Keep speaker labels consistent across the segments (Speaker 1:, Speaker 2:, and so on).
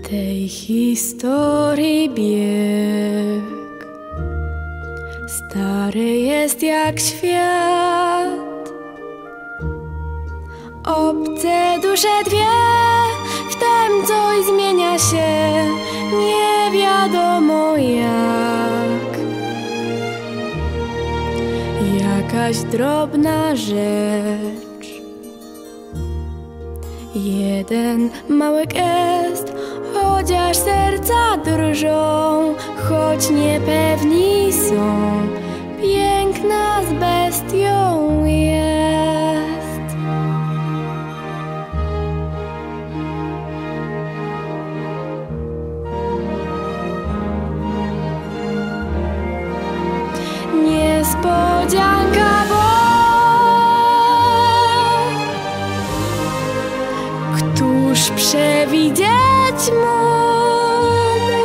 Speaker 1: Tej historii bieg stary jest jak świat. Obce dusze dwie, wtem coś zmienia się, nie wiadomo jak. Jakaś drobna rzecz, jeden mały gest, chociaż serca drżą, choć niepewni są, piękna z bestią jest. Niespodzianka, bo któż przewidzieć mógł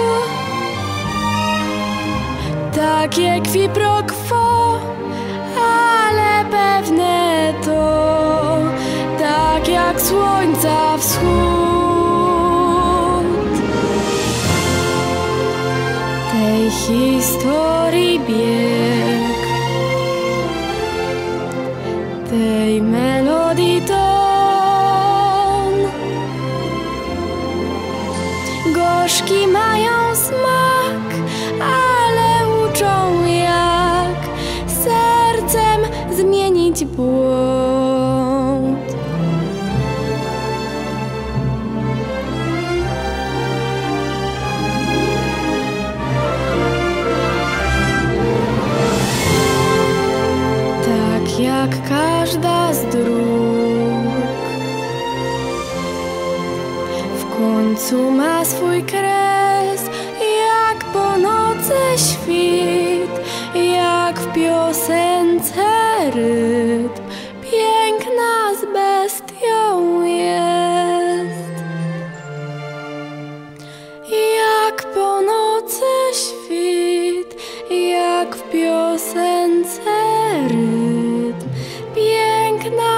Speaker 1: takie qui pro quo, ale pewne to, tak jak słońca wschód. Tej historii bieg, tej melodii ton, gorzki mają smak, ale uczą jak sercem zmienić błąd. Tak jak każda z dróg w końcu ma swój kres, jak po nocy świt, jak w piosence rytm, piękna z bestią jest. Jak po nocy świt, jak w piosence rytm, piękna